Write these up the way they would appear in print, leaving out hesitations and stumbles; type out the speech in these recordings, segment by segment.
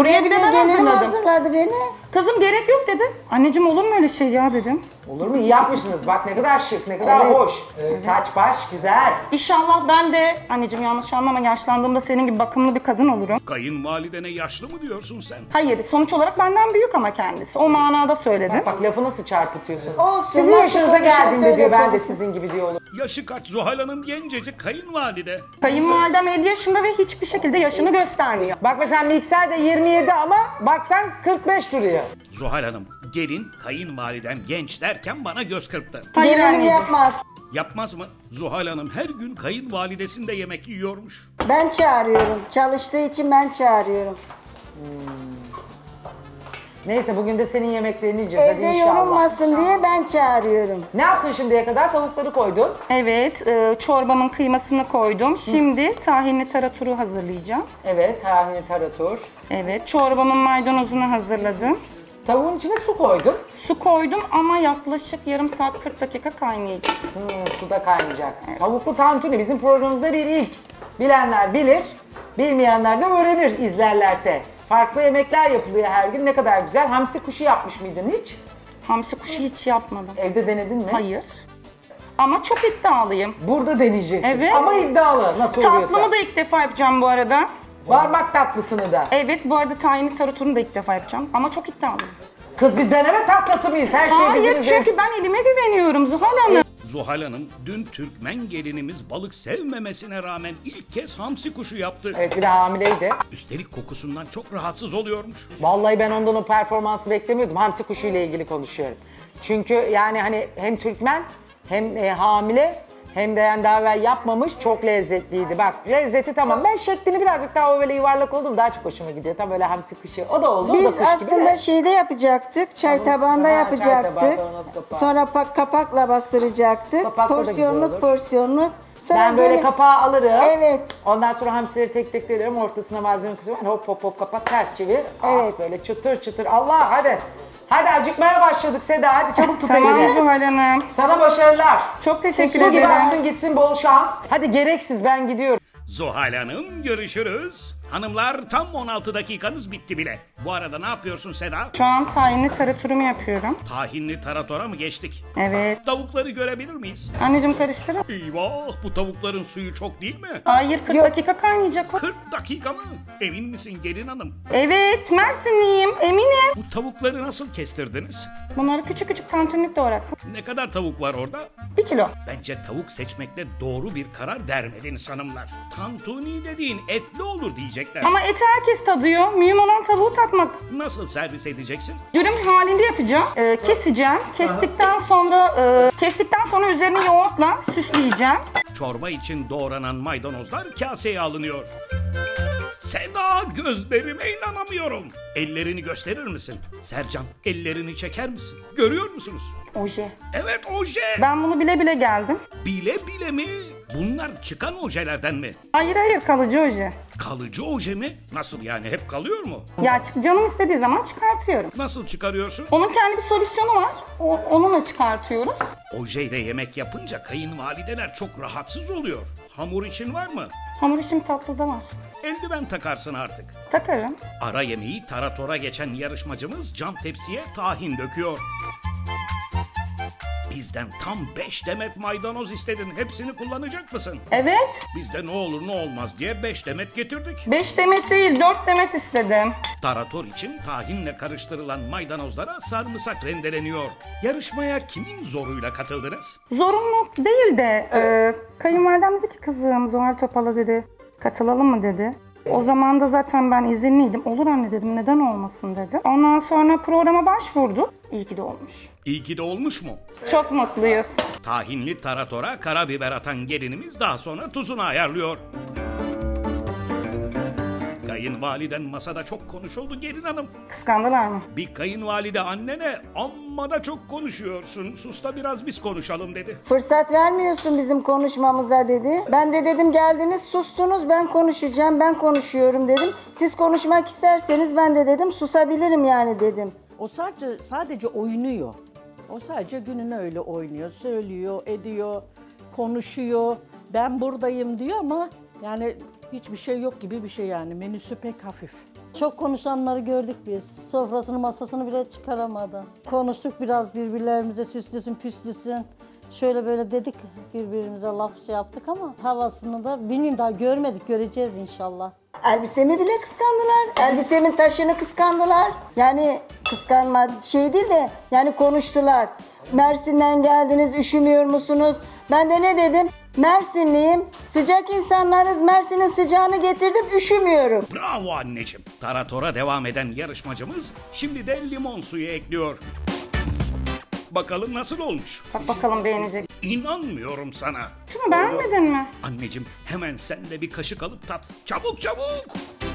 Buraya bile ben Gelinim hazırladım. hazırladı beni. Kızım gerek yok dedi. Anneciğim olur mu öyle şey ya dedim. Olur mu? İyi yapmışsınız. Bak ne kadar şık, ne kadar Evet. hoş. Saç baş güzel. İnşallah ben de anneciğim yanlış anlama yaşlandığımda senin gibi bakımlı bir kadın olurum. Kayınvalidene yaşlı mı diyorsun sen? Hayır sonuç olarak benden büyük ama kendisi. O manada söyledim. Bak lafı nasıl çarpıtıyorsun. Olsun, Sizin nasıl yaşınıza konuşuyorsa geldiğinde öyle diyor ben de konuşsun. sizin gibi diyor olur. Yaşı kaç Zuhal Hanım, gencecik kayınvalide. Kayınvalidem 50 yaşında ve hiçbir şekilde yaşını göstermiyor. Bak mesela mikser de 27 ama bak sen 45 duruyor. Zuhal Hanım, gelin kayınvalidem genç derken bana göz kırptı. Hayır Gelinim anneciğim. yapmaz. Yapmaz mı? Zuhal Hanım her gün kayınvalidesinde yemek yiyormuş. Ben çağırıyorum. Çalıştığı için ben çağırıyorum. Neyse bugün de senin yemeklerini yiyeceğiz hadi Evde inşallah. yorulmasın diye ben çağırıyorum. Ne yaptın şimdiye kadar? Tavukları koydun. Evet, çorbamın kıymasını koydum. Şimdi tahinli taraturu hazırlayacağım. Evet, tahinli tarator. Evet, çorbamın maydanozunu hazırladım. Tavuğun içine su koydun. Su koydum ama yaklaşık yarım saat 40 dakika kaynayacak. Suda kaynayacak. Tavuklu tantuni bizim programımızda bir ilk. Bilenler bilir, bilmeyenler de öğrenir izlerlerse. Farklı yemekler yapılıyor her gün. Ne kadar güzel. Hamsi kuşu yapmış mıydın hiç? Hamsi kuşu hiç yapmadım. Evde denedin mi? Hayır. Ama çok iddialıyım. Burada deneyeceksin. Evet. Ama iddialı nasıl oluyorsa. Tatlımı da ilk defa yapacağım bu arada. Parmak tatlısını da. Evet, bu arada tahinli taratorunu da ilk defa yapacağım. Ama çok iddialıyım. Kız biz deneme tatlısı mıyız? Her şey bizim Hayır, üzerine- çünkü ben elime güveniyorum Zuhal Hanım. Zuhal Hanım, dün Türkmen gelinimiz balık sevmemesine rağmen ilk kez hamsi kuşu yaptı. Evet bir de hamileydi. Üstelik kokusundan çok rahatsız oluyormuş. Vallahi ben ondan o performansı beklemiyordum. Hamsi kuşu ile ilgili konuşuyorum. Çünkü yani hani hem Türkmen hem hamile hem de yani daha evvel yapmamış çok lezzetliydi. Bak lezzeti tamam. Ben şeklini birazcık daha böyle yuvarlak oldum. Daha çok hoşuma gidiyor. Tam böyle hamsi kuşu. O da oldu. o da Biz kuş gibi aslında de. şeyde yapacaktık, çay tabağında çay yapacaktık. tabağı, kavanoz kapağı. Sonra kapakla bastıracaktık. Kapakla da güzel olur. Porsiyonluk porsiyonluk. Sonra Ben böyle kapağı alırım. Evet. Ondan sonra hamsileri tek tek delirim. Ortasına malzeme tutuyorum. Hop hop hop kapat ters çevir. Evet. Ah, böyle çıtır çıtır. Allah hadi. Hadi acıkmaya başladık Seda. Hadi çabuk tut Tamam elini. Zuhal Hanım. Sana başarılar. Çok teşekkür Su gibi ederim. aksın gitsin bol şans. Hadi gereksiz ben gidiyorum. Zuhal Hanım, görüşürüz. Hanımlar, tam 16 dakikanız bitti bile. Bu arada ne yapıyorsun Seda? Şu an tahinli taraturumu yapıyorum. Tahinli taratora mı geçtik? Evet. Tavukları görebilir miyiz? Anneciğim karıştırın. Eyvah, bu tavukların suyu çok değil mi? Hayır, 40 dakika kaynayacak o. 40 dakika mı? Emin misin gelin hanım? Evet, Mersinliyim, eminim. Bu tavukları nasıl kestirdiniz? Bunları küçük küçük tantunlik doğrattım. Ne kadar tavuk var orada? 1 kilo. Bence tavuk seçmekte doğru bir karar vermediniz hanımlar. Tantuni dediğin etli olur diyecekler. Ama eti herkes tadıyor. Mühim olan tavuğu tatmak. Nasıl servis edeceksin? Dürüm halinde yapacağım. Keseceğim. Kestikten sonra üzerine yoğurtla süsleyeceğim. Çorba için doğranan maydanozlar kaseye alınıyor. Seda, gözlerime inanamıyorum. Ellerini gösterir misin? Sercan, ellerini çeker misin? Görüyor musunuz? Oje. Evet, oje. Ben bunu bile bile geldim. Bile bile mi? Bunlar çıkan ojelerden mi? Hayır kalıcı oje. Kalıcı oje mi? Nasıl yani, hep kalıyor mu? Ya canım istediği zaman çıkartıyorum. Nasıl çıkarıyorsun? Onun kendi bir solüsyonu var. Onunla çıkartıyoruz. Ojeyle yemek yapınca kayınvalideler çok rahatsız oluyor. Hamur için var mı? Hamur işim tatlıda var. Eldiven takarsın artık. Takarım. Ara yemeği taratora geçen yarışmacımız cam tepsiye tahin döküyor. Bizden tam 5 demet maydanoz istedin. Hepsini kullanacak mısın? Evet. Biz de ne olur ne olmaz diye 5 demet getirdik. 5 demet değil 4 demet istedim. Tarator için tahinle karıştırılan maydanozlara sarımsak rendeleniyor. Yarışmaya kimin zoruyla katıldınız? Zorunlu değil de kayınvalidem dedi ki kızım Zuhal Topal'a dedi katılalım mı dedi. O zaman da zaten ben izinliydim. Olur anne dedim neden olmasın dedi. Ondan sonra programa başvurduk. İyi ki de olmuş. İyi ki de olmuş mu? Çok mutluyuz. Tahinli taratora karabiber atan gelinimiz daha sonra tuzunu ayarlıyor. Kayınvaliden masada çok konuşuldu gelin hanım. Kıskandılar mı? Bir kayınvalide annene amma da çok konuşuyorsun. Sus da biraz biz konuşalım dedi. Fırsat vermiyorsun bizim konuşmamıza dedi. Ben de dedim geldiniz sustunuz ben konuşacağım ben konuşuyorum dedim. Siz konuşmak isterseniz ben de dedim susabilirim yani dedim. O sadece oynuyor. O sadece gününü öyle oynuyor. Söylüyor, ediyor, konuşuyor. Ben buradayım diyor ama yani hiçbir şey yok gibi bir şey yani. Menüsü pek hafif. Çok konuşanları gördük biz. Sofrasını masasını bile çıkaramadı. Konuştuk biraz birbirlerimize süslüsün püslüsün. Şöyle böyle dedik birbirimize laf yaptık ama havasını da bilmiyorum daha görmedik göreceğiz inşallah. Elbisemi bile kıskandılar. Elbisemin taşını kıskandılar. Yani kıskanma şey değil de yani konuştular. Mersin'den geldiniz, üşümüyor musunuz? Ben de ne dedim? Mersinliyim, sıcak insanlarız, Mersin'in sıcağını getirdim, üşümüyorum. Bravo anneciğim. Taratora devam eden yarışmacımız şimdi de limon suyu ekliyor. Bakalım nasıl olmuş? Bak bakalım beğenecek. İnanmıyorum sana. Şunu beğenmedin mi? Anneciğim hemen sen de bir kaşık alıp tat. Çabuk çabuk.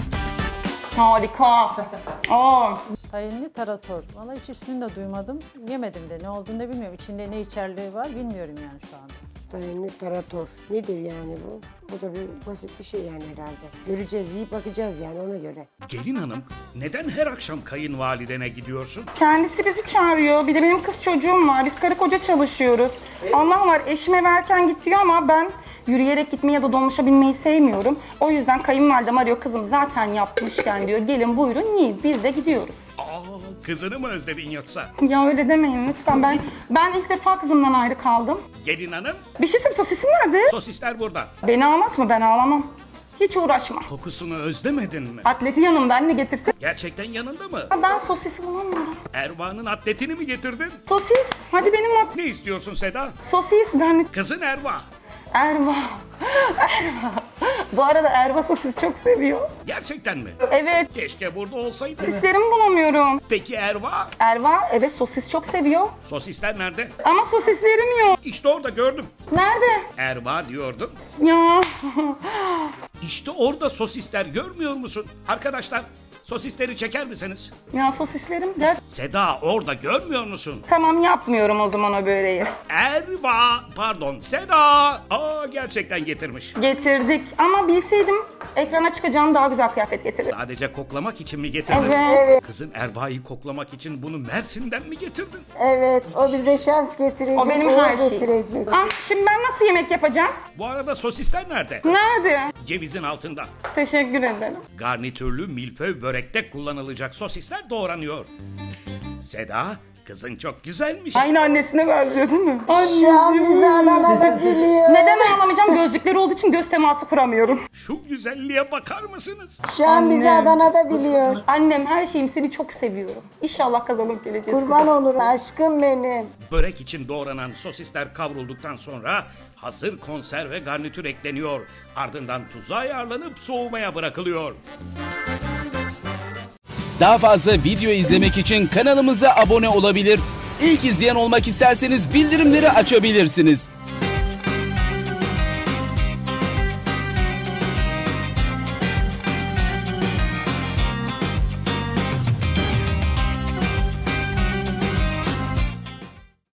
Harika. Aa, Tahinli tarator. Valla hiç ismini de duymadım. Yemedim de ne olduğunu da bilmiyorum. İçinde ne içerliği var bilmiyorum yani şu anda. Tahinli tarator. Nedir yani bu? Bu da bir basit bir şey yani herhalde. Göreceğiz, yiyip bakacağız yani ona göre. Gelin hanım, neden her akşam kayınvalidene gidiyorsun? kendisi bizi çağırıyor. Bir de benim kız çocuğum var. Biz karı koca çalışıyoruz. Allah var, eşime verken git diyor ama ben yürüyerek gitmeyi ya da dolmuşa binmeyi sevmiyorum. O yüzden kayınvalidem arıyor, kızım zaten yapmışken diyor. Gelin buyurun yiyin. Biz de gidiyoruz. Kızını mı özledin yoksa? Ya öyle demeyin lütfen. Ben ilk defa kızımdan ayrı kaldım. Gelin hanım, Bir şey söyleyeyim, sosisim nerede? sosisler burada. Beni ağlatma, ben ağlamam. Hiç uğraşma. Kokusunu özlemedin mi? Atleti yanımda, anne getirsin. Gerçekten yanında mı? Ben sosisi bulamıyorum. Erva'nın atletini mi getirdin? Sosis, hadi benim Ne istiyorsun Seda? sosis, garnitür. Kızın Erva. Erva. Erva. Bu arada Erva sosis çok seviyor. Gerçekten mi? Evet. Keşke burada olsaydı. Sosislerimi bulamıyorum. Peki Erva? Erva evet sosis çok seviyor. Sosisler nerede? Ama sosislerim yok. İşte orada gördüm. Nerede? Erva diyordum. Ya. İşte orada sosisler görmüyor musun? Arkadaşlar sosisleri çeker misiniz? Ya sosislerim. Gel. Seda orada görmüyor musun? Tamam yapmıyorum o zaman o böreği. Pardon Seda. Gerçekten getirmiş. Getirdik ama bilseydim ekrana çıkacağını daha güzel kıyafet getirdim. Sadece koklamak için mi getirdin? Evet. Kızın Erva'yı koklamak için bunu Mersin'den mi getirdin? Evet, o bize şans getirecek, O benim uğur her şeyim. getirecek. Şimdi ben nasıl yemek yapacağım? Bu arada sosisler nerede? Nerede? Cevizin altında. Teşekkür ederim. Garnitürlü milföy börekte kullanılacak sosisler doğranıyor. Seda, kızın çok güzelmiş. Aynı annesine benziyor değil mi? Şu an bizi anlatabiliyor. Neden ağlamayacağım? Gözlükleri olduğu için göz teması kuramıyorum. Şu güzelliğe bakar mısınız? Şu an bizi Adana'da biliyor. Annem her şeyim seni çok seviyorum. İnşallah kazanıp geleceğiz. Kurban olur aşkım benim. Börek için doğranan sosisler kavrulduktan sonra hazır konserve garnitür ekleniyor. Ardından tuza ayarlanıp soğumaya bırakılıyor. Daha fazla video izlemek için kanalımıza abone olabilir. İlk izleyen olmak isterseniz bildirimleri açabilirsiniz.